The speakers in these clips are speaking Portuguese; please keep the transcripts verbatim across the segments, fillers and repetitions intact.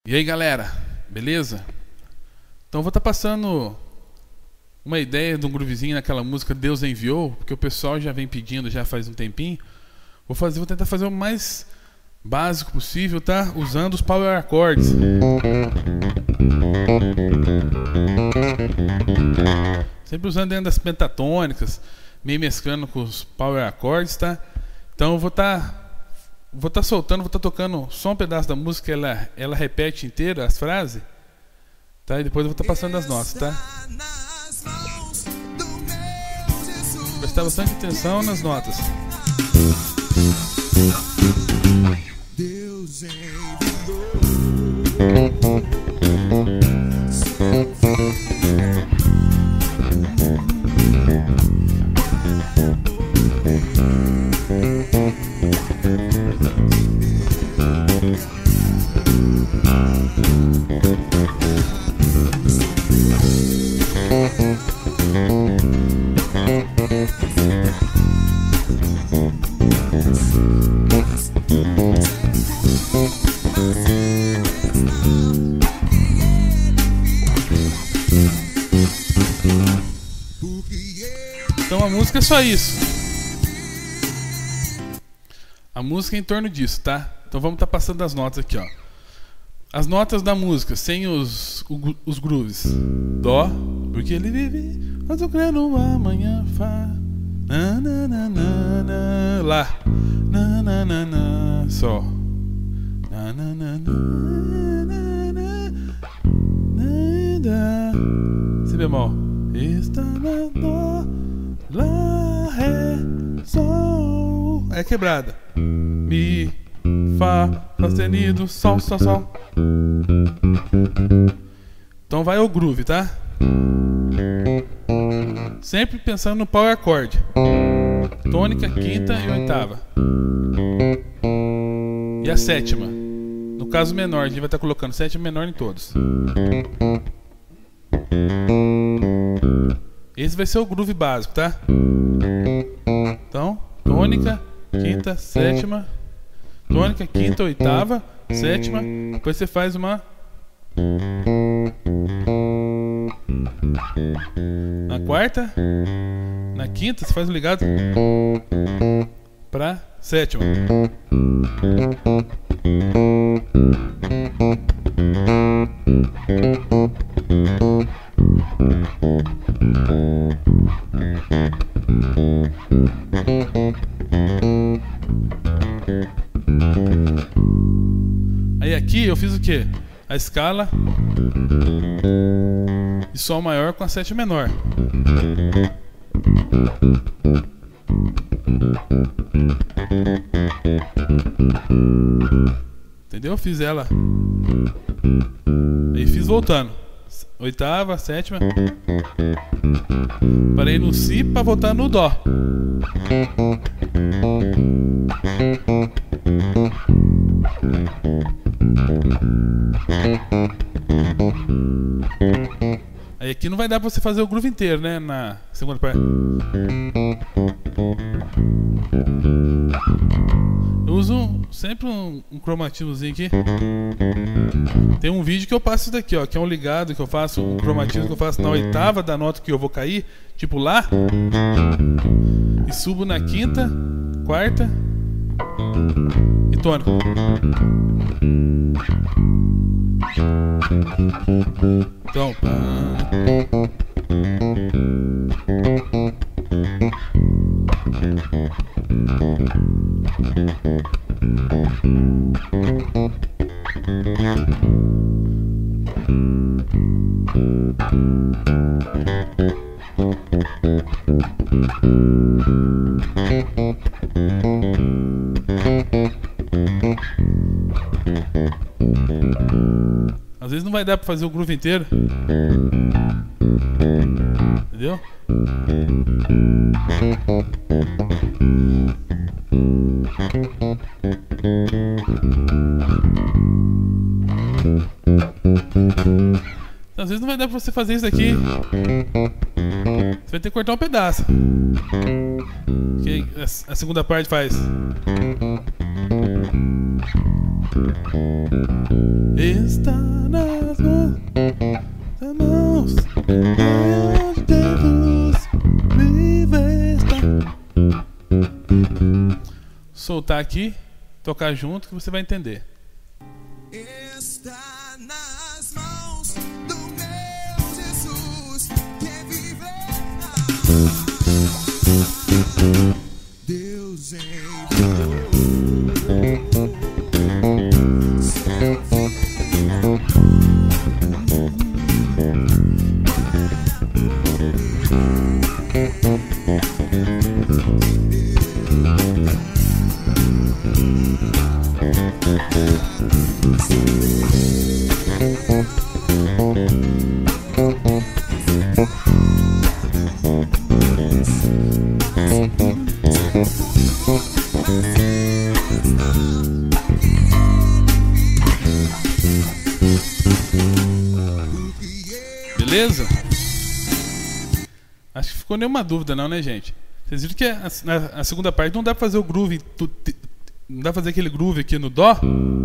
E aí, galera, beleza? Então vou estar passando uma ideia de um groovezinho naquela música Deus Enviou, porque o pessoal já vem pedindo já faz um tempinho. Vou fazer, vou tentar fazer o mais básico possível, tá? Usando os power chords. Sempre usando dentro das pentatônicas, meio mesclando com os power chords, tá? Então eu vou estar Vou estar soltando, vou estar tocando só um pedaço da música, ela, ela repete inteira as frases, tá? E depois eu vou estar passando as notas, tá? Prestar bastante atenção nas notas. Deus Então a música é só isso. A música é em torno disso, tá? Então vamos estar passando as notas aqui, ó. As notas da música, sem os, os grooves. Dó, porque ele vive, mas eu creio no amanhã. Fá, na, na, na, na, na. Lá, na, na, na, na. Sol, na, na, na, na, na, na, na. Si bemol, está na dó, lá, ré, sol. É quebrada. Mi, Fá, Fá sustenido, Sol, Sol, Sol. Então vai o groove, tá? Sempre pensando no power chord. Tônica, quinta e oitava. E a sétima. No caso menor, a gente vai estar colocando sétima menor em todos. Esse vai ser o groove básico, tá? Então, tônica, quinta, sétima. Tônica, quinta, oitava, sétima. Depois você faz uma. Na quarta. Na quinta você faz o ligado pra sétima. Aí aqui eu fiz o que? A escala de Sol maior com a sétima menor. Entendeu? Eu fiz ela. Aí fiz voltando. Oitava, sétima. Parei no Si para voltar no Dó. Aí aqui não vai dar pra você fazer o groove inteiro, né? Na segunda parte. Eu uso sempre um, um cromatismozinho aqui. Tem um vídeo que eu passo isso daqui, ó, que é um ligado que eu faço, um cromatismo que eu faço na oitava da nota que eu vou cair, tipo Lá, e subo na quinta, quarta e tônica. Então, às vezes não vai dar pra fazer o groove inteiro. Entendeu? Às vezes não vai dar pra você fazer isso aqui. Você vai ter que cortar um pedaço. Que a segunda parte faz. Está nas mãos, nas mãos de Deus, vive está. Soltar aqui, tocar junto que você vai entender. Está nas mãos do meu Jesus, que viverá. Deus enviou seu filho Beleza? Acho que ficou nenhuma dúvida não, né, gente? Vocês viram que a, a, a segunda parte não dá pra fazer o groove, tu, te, não dá pra fazer aquele groove aqui no dó.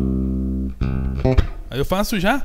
Aí eu faço já.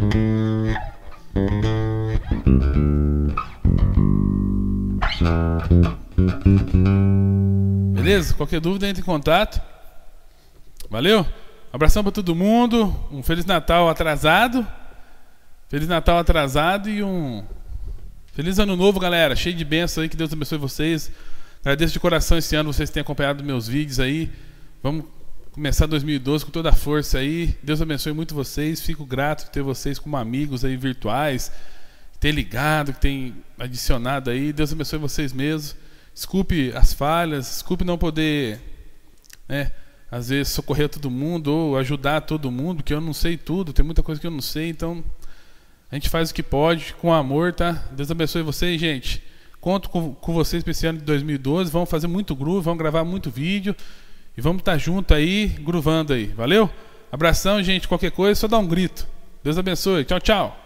Beleza? Qualquer dúvida entre em contato. Valeu? Um abração pra todo mundo. Um Feliz Natal atrasado. Feliz Natal atrasado e um Feliz Ano Novo, galera. Cheio de bênçãos aí, que Deus abençoe vocês. Agradeço de coração esse ano vocês terem acompanhado meus vídeos aí. Vamos começar dois mil e doze com toda a força aí. Deus abençoe muito vocês. Fico grato de ter vocês como amigos aí virtuais, ter ligado, que tem adicionado aí. Deus abençoe vocês mesmo. Desculpe as falhas, desculpe não poder, né, às vezes socorrer todo mundo ou ajudar todo mundo, porque eu não sei tudo, tem muita coisa que eu não sei, então a gente faz o que pode, com amor, tá? Deus abençoe vocês, gente. Conto com, com vocês para esse ano de dois mil e doze. Vamos fazer muito groove, vamos gravar muito vídeo. E vamos estar junto aí, groovando aí. Valeu? Abração, gente. Qualquer coisa, só dá um grito. Deus abençoe. Tchau, tchau.